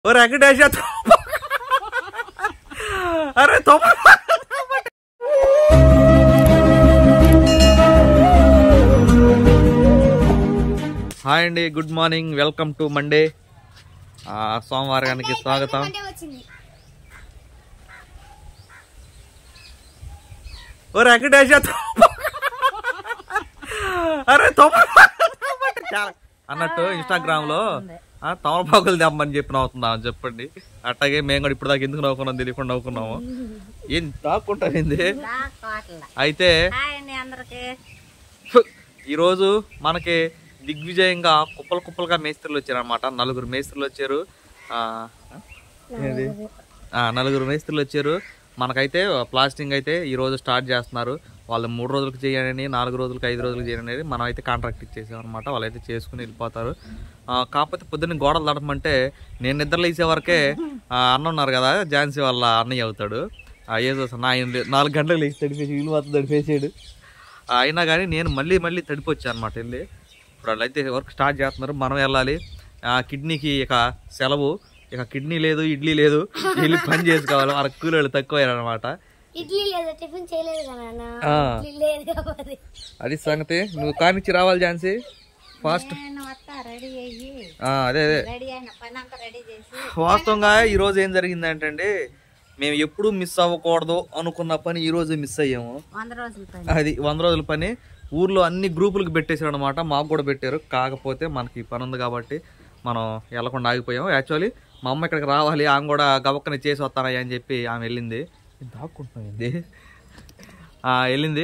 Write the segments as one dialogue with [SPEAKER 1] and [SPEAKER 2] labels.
[SPEAKER 1] और वेंकटेश अरे तो హాయ్ అండి, good morning, welcome to Monday. సోమవారానికి స్వాగతం. और वेंकटेश अरे तो అన్నట్టు ఇన్స్టాగ్రామ్ లో తమలపాకులు తెమ్మని చెప్పి నవ్వుతున్నాం చెప్పండి. అట్లాగే మేము కూడా ఇప్పుడు దాకా ఎందుకు నవ్వుకున్నాం తెలియకుండా నవ్వుకున్నాము. ఏం దాక్కుంటాయింది. అయితే ఈరోజు మనకి దిగ్విజయంగా కుప్పలు కుప్పలుగా మేస్త్రులు వచ్చారు అనమాట. నలుగురు మేస్త్రులు వచ్చారు. నలుగురు మేస్త్రులు వచ్చారు. మనకైతే ప్లాస్టింగ్ అయితే ఈరోజు స్టార్ట్ చేస్తున్నారు. వాళ్ళు 3 రోజులకు చేయాలని, 4 రోజులకు, 5 రోజులకు చేయాలని మనం అయితే కాంట్రాక్ట్ ఇచ్చేసాం అనమాట. వాళ్ళైతే చేసుకుని వెళ్ళిపోతారు. కాకపోతే పొద్దున్న గోడలు తడపమంటే నేను నిద్రలు వేసే వరకే అన్న ఉన్నారు కదా, ఝాన్సీ వాళ్ళ అన్నయ్య అవుతాడు. ఏదో 4 గంటలకు లేచి తడిపేసి ఇల్లు మొత్తం తడిపేసాడు. అయినా కానీ నేను మళ్ళీ తడిపొచ్చాను అనమాట. వెళ్ళి ఇప్పుడు వాళ్ళైతే వర్క్ స్టార్ట్ చేస్తున్నారు. మనం వెళ్ళాలి. కిడ్నీకి ఇక సెలవు. ఇక కిడ్నీ లేదు, ఇడ్లీ లేదు, వెళ్ళి పని చేసుకోవాలి. మనకు కూలీలు తక్కువయ్యారనమాట. అది సంగతి. నువ్వు కానిచ్చి రావాలి ఝాన్సీ ఫాస్ట్. అదే వాస్తవంగా ఈరోజు ఏం జరిగిందంటే అండి, మేము ఎప్పుడు మిస్ అవ్వకూడదు అనుకున్న పని ఈ రోజు మిస్ అయ్యాము. అది 100 రోజుల పని. ఊర్లో అన్ని గ్రూపులకు పెట్టేశారు అనమాట. మాకు కూడా పెట్టారు. కాకపోతే మనకి పని ఉంది కాబట్టి మనం వెళ్ళకుండా ఆగిపోయాం. యాక్చువల్లీ మా అమ్మ ఇక్కడికి రావాలి, ఆమె కూడా గవక్కని చేసి వస్తానయ్యా అని చెప్పి ఆమె వెళ్ళింది. దాక్కుంటుంది వెళ్ళింది.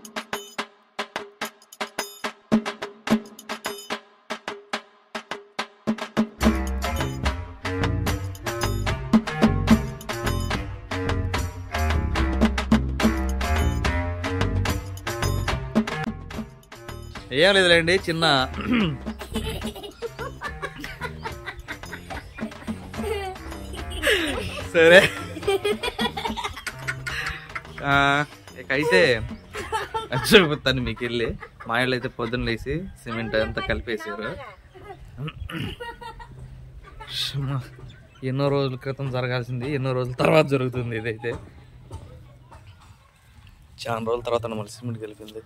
[SPEAKER 1] ఏం లేదులేండి, చిన్న సరే ఇక అయితే చూపుతాను మీకు వెళ్ళి. మా ఇళ్ళు అయితే పొద్దున్న లేసి సిమెంట్ అంతా కలిపేసారు. ఎన్నో రోజుల క్రితం జరగాల్సింది ఎన్నో రోజుల తర్వాత జరుగుతుంది. ఇదైతే చాలా రోజుల తర్వాత మళ్ళీ సిమెంట్ కలిపింది.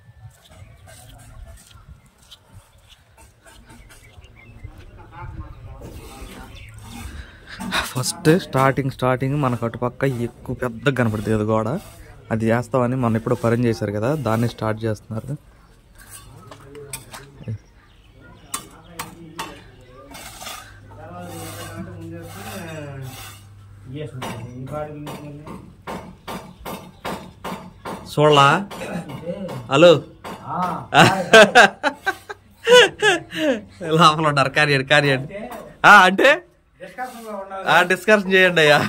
[SPEAKER 1] ఫస్ట్ స్టార్టింగ్ మనకు అటుపక్క ఎక్కువ పెద్దగా కనపడుతుంది కదా గోడ. అది చేస్తామని మనం ఎప్పుడో పని చేశారు కదా, దాన్ని స్టార్ట్ చేస్తున్నారు. చూడలా హలో లోపల ఉన్నారు. కార్యండి అంటే డిస్కషన్ చేయండి అయ్యా.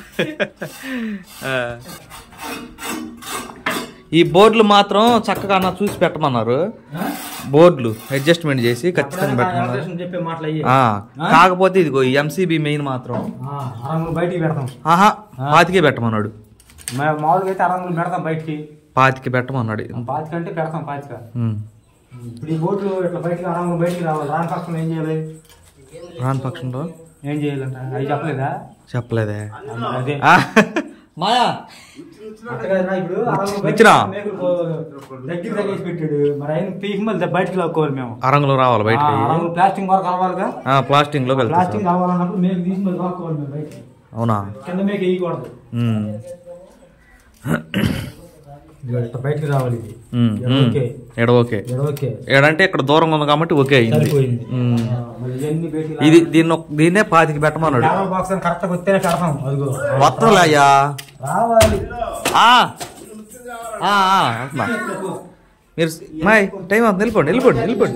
[SPEAKER 1] ఈ బోర్డులు మాత్రం చక్కగా అన్న చూసి పెట్టమన్నారు. బోర్డులు అడ్జస్ట్మెంట్ చేసి ఖచ్చితంగా పెట్టమన్నారు. కాకపోతే ఇదిగో ఎంసీబీ మెయిన్ మాత్రం పాతికే పెట్టమన్నాడు. పాతికి పెట్టమన్నాడు. రాని పక్షంలో ఏం చేయాలంట అది చెప్పలేదే. మాయా ఇచ్చినా బయటకు లాక్కోవాలి. మేము అరంగులో రావాలి. బయట ప్లాస్టింగ్ వరకు కావాలిగా. ప్లాస్టింగ్ లో ప్లాస్టింగ్ కావాలన్నప్పుడు మేము తీసుకుని లాక్కోవాలి. మేము బయట. అవునా? కింద మీకు వేయకూడదు. బయటకు రావాలి. ఏడంటే ఇక్కడ దూరంగా ఉంది కాబట్టి ఓకే అయింది. ఇది దీన్నే పాతికి పెట్టమన్నాడు. వస్తాలే అయ్యా. మీరు మాయ్ టైం అవుతుంది, వెళ్ళిపోండి.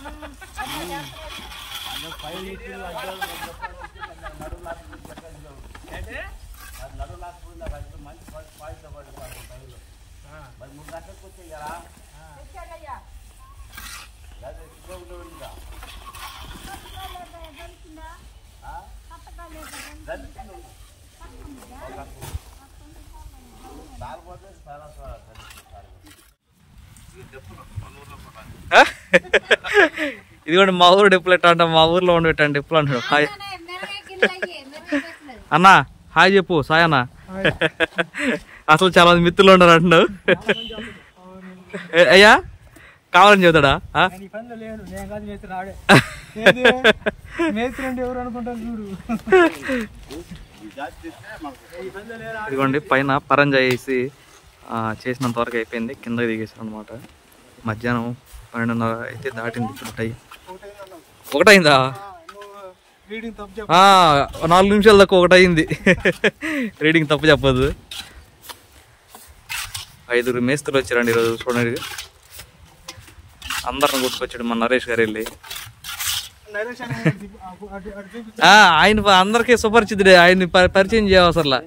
[SPEAKER 1] ఇదిగోండి మా ఊరు డిప్పులు ఎట్లా అంట, మా ఊర్లో ఉండి పెట్టండి డిప్పులు అంటాడు. హాయ్ అన్నా, హాయ్ చెప్పు సాయి అన్న. అసలు చాలా మంది మిత్రులు ఉన్నారు అంటున్నావు. అయ్యా కావాలని చెబుతాడా? ఇదిగోండి పైన పరంజా వేసి చేసినంత వరకు అయిపోయింది, కిందకి దిగేసాం అనమాట. మధ్యాహ్నం 12:30 అయితే దాటింది. ఇప్పుడు టైం 1 అయిందా? 4 నిమిషాల దాకా 1 అయింది. రీడింగ్ తప్పు చెప్పదు. 5 మేస్త్రులు వచ్చారండి ఈరోజు. చూడండి అందరిని గుర్తుకొచ్చాడు మన నరేష్ గారు వెళ్ళి. ఆయన అందరికీ సుపరిచితుడే, ఆయన్ని పరిచయం చేయవసరలా.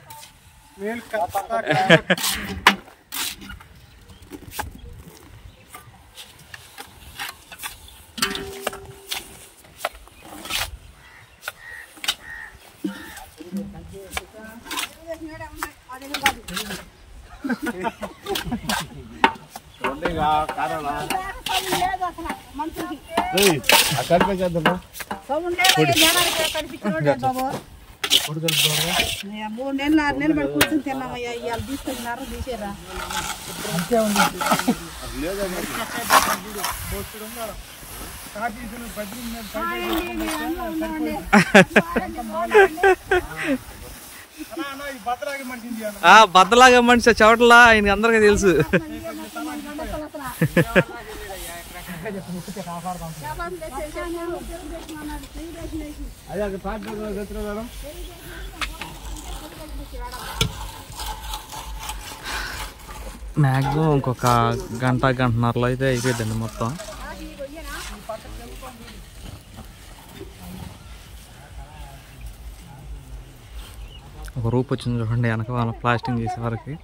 [SPEAKER 2] కూర్చొని తిన్నామయ్యా, ఇవాళ తీసుకొచ్చినారు తీసేరా.
[SPEAKER 1] బద్దలాగా మనిషి చవట్లా ఆయనకి అందరికీ తెలుసు. మ్యాక్సిమం ఇంకొక గంటన్నరలో అయితే అయిపోయిందండి మొత్తం. ఒక రూప్ వచ్చింది చూడండి వెనక వాళ్ళ ప్లాస్టింగ్ చేసే వరకు.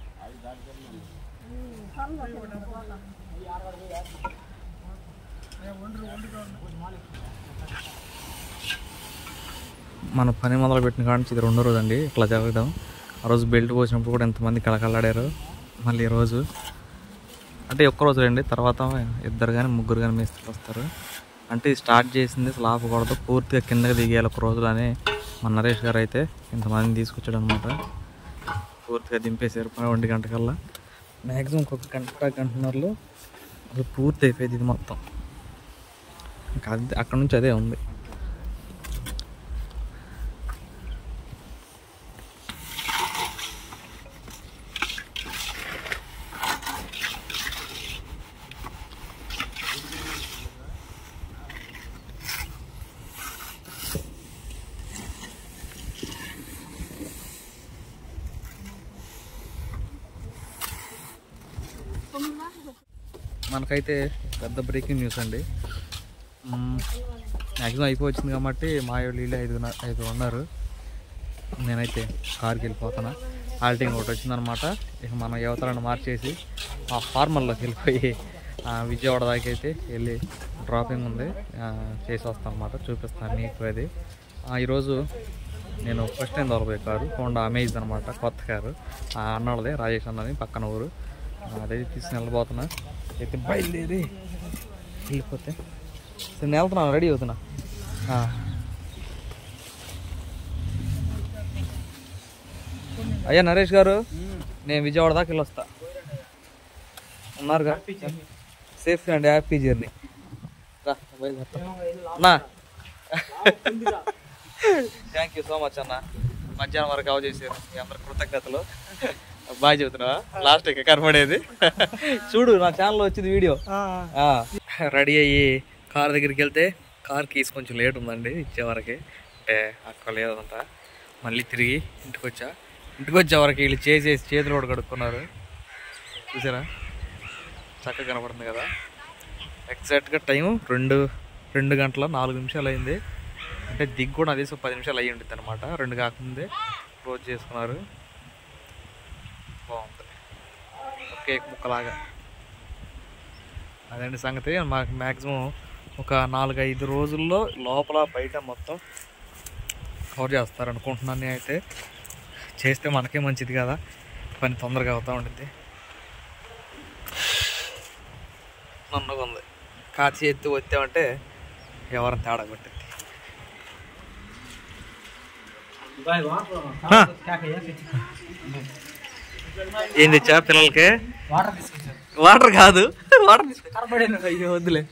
[SPEAKER 1] మన పని మొదలు పెట్టిన కాడ నుంచి ఇది 2వ రోజు అండి ఇట్లా జరగడం. ఆ రోజు బెల్ట్ పోసినప్పుడు కూడా ఎంతమంది కళకళాడారు. మళ్ళీ ఈరోజు అంటే ఒక్క రోజు అండి, తర్వాత 2 కానీ 3 కానీ మేస్త్రులు వస్తారు. అంటే స్టార్ట్ చేసింది అసలు ఆపకూడదు, పూర్తిగా కిందకి దిగేయాలి ఒక రోజులోనే. మన నరేష్ గారు అయితే ఇంతమందిని తీసుకొచ్చాడు అనమాట. పూర్తిగా దింపేశారు 1 గంటకల్లా. మ్యాక్సిమం ఇంకొక గంటన్నరలో అది పూర్తి అయిపోయింది ఇది మొత్తం. ఇంకా అక్కడ నుంచి అదే ఉంది. మనకైతే పెద్ద బ్రేకింగ్ న్యూస్ అండి. మ్యాక్సిమం అయిపోవచ్చింది కాబట్టి మా వీళ్ళు 5 ఉన్నారు. నేనైతే కార్కి వెళ్ళిపోతున్నా. హాల్టింగ్ ఒకటి వచ్చిందనమాట. ఇక మన యువతలను మార్చేసి ఆ ఫార్మల్లోకి వెళ్ళిపోయి విజయవాడ దాకా అయితే వెళ్ళి డ్రాపింగ్ ఉంది, చేసి వస్తాను అనమాట. చూపిస్తాను మీకు అది. ఈరోజు నేను ఫస్ట్ టైం దొరకబోయే కారు హోండా అమేజ్ అనమాట, కొత్త కారు. అన్నోళ్ళదే, రాజేష్ అన్నది, పక్కన ఊరు. అదైతే తీసుకుని వెళ్ళిపోతున్నా. అయితే బయలుదేరి వెళ్ళిపోతే నేను వెళ్తున్నాను, రెడీ అవుతున్నా. అయ్యా నరేష్ గారు, నేను విజయవాడ దాకా వెళ్ళి వస్తా. ఉన్నారుగా? సేఫ్ అండి, హ్యాపీ జర్నీ. అన్నా థ్యాంక్ యూ సో మచ్ అన్న. మధ్యాహ్నం వరకు కాల్ చేశారు, మీ అందరు కృతజ్ఞతలు. బాగా చెబుతున్నా, లాస్ట్ ఇక కనపడేది. చూడు నా ఛానల్లో వచ్చింది వీడియో. రెడీ అయ్యి కార్ దగ్గరికి వెళ్తే కార్ కీస్ కొంచెం లేట్ ఉందండి ఇచ్చేవరకి, అంటే అక్కడ లేదంట. మళ్ళీ తిరిగి ఇంటికి వచ్చేవరకు వీళ్ళు చేసేసి చేతులు కూడా కడుక్కున్నారు. చూసారా, చక్కగా కనపడుతుంది కదా. ఎగ్జాక్ట్గా టైం 2 గంటల 4 నిమిషాలు అయింది. అంటే దిగ్గు కూడా అదే 10 నిమిషాలు అయ్యి ఉంటుంది అనమాట. 2 కాకముందే క్లోజ్ చేసుకున్నారు. బాగుంది, కేక్ ముక్కలాగా. అదండి సంగతి. మాకు మ్యాక్సిమం ఒక 4-5 రోజుల్లో లోపల బయట మొత్తం కవర్ చేస్తారనుకుంటున్నాను. అయితే చేస్తే మనకే మంచిది కదా, పని తొందరగా అవుతూ ఉంటుంది. నన్నగా ఉంది, కాచి ఎత్తి వచ్చామంటే ఎవరైనా తేడా కొట్టింది. ఏం తెచ్చా పిల్లలకి? వాటర్ కాదు, వాటర్ అయ్యో వద్దులే.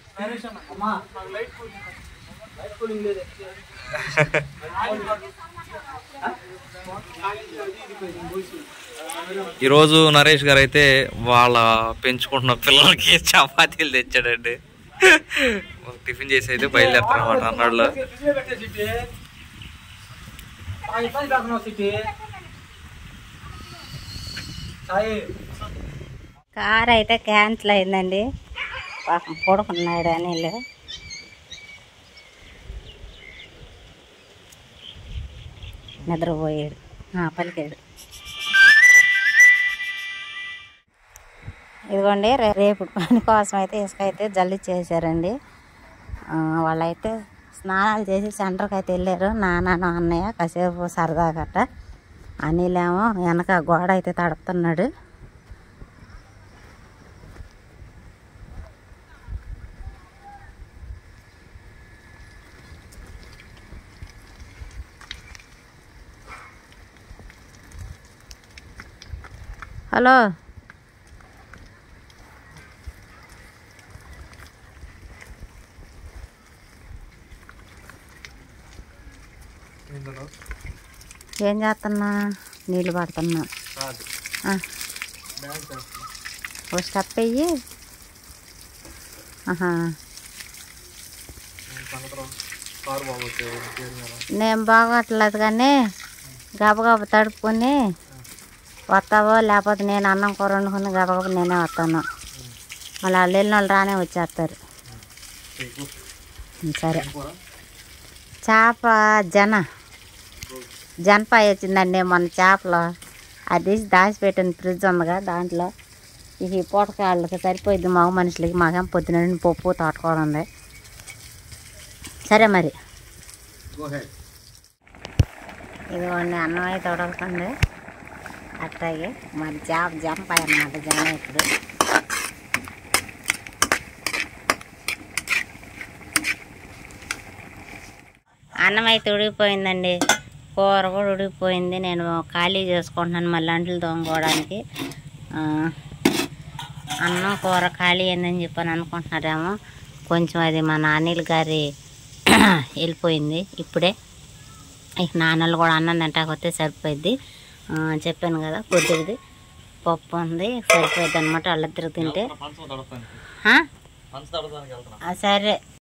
[SPEAKER 1] ఈరోజు నరేష్ గారు అయితే వాళ్ళ పెంచుకుంటున్న పిల్లలకి చపాతీలు తెచ్చాడండి. టిఫిన్ చేసి అయితే బయలుదేరుతారు అన్నమాట అన్నాడులో.
[SPEAKER 3] కార్ అయితే క్యాన్సిల్ అయిందండి. పాపం పడుకున్నాడు అనిల్. నిద్రపోయాడు, పలికాడు. ఇదిగోండి రేపు పని కోసం అయితే ఇసుక అయితే జల్లి చేశారండి. వాళ్ళైతే స్నానాలు చేసి సెంటర్కి అయితే వెళ్ళారు. నాన్న అన్నయ్య కాసేపు సరదా గట్ట. అనిలేమో వెనక గోడ అయితే తడుపుతున్నాడు. హలో, ఏం చేస్తున్నా? నీళ్ళు పడుతున్నా. ఓ స్టెప్ అయ్యి. నేను బాగోట్లేదు కానీ గబగబ తడుపుకొని వస్తావో, లేకపోతే నేను అన్నం కూర వండుకుని గబగబ నేనే వస్తాను. మళ్ళీ వాళ్ళు వెళ్ళిన వాళ్ళు రానే వచ్చేస్తారు. సరే. చేప జనపాయ వచ్చిందండి మన చేపలు. అది దాచిపెట్టిన ఫ్రిడ్జ్ ఉందిగా, దాంట్లో ఈ పూటకాళ్ళకి సరిపోయింది మగ మనుషులకి. మాకేం పొద్దున పప్పు తోటకూర ఉంది. సరే మరి. ఇదిగోండి అన్నం అయితే ఉడకుతుంది. అట్లాగే మరి జంపాయి అన్నమాట. జనం ఇప్పుడు అన్నం అయితే ఉడికిపోయిందండి. కూర కూడా ఉడికిపోయింది. నేను ఖాళీ చేసుకుంటున్నాను మళ్ళీ అంట్లు తోముకోవడానికి. అన్నం కూర ఖాళీ అయిందని చెప్పని అనుకుంటున్నారేమో. కొంచెం అది మా నాన్నీళ్ళ గారి వెళ్ళిపోయింది ఇప్పుడే. ఇక నాన్నలు కూడా అన్నం తింటాకపోతే సరిపోయిద్ది. చెప్పాను కదా, కొద్దిది పప్పు ఉంది, సరిపోయిద్ది అనమాట వాళ్ళిద్దరు తింటే. సరే.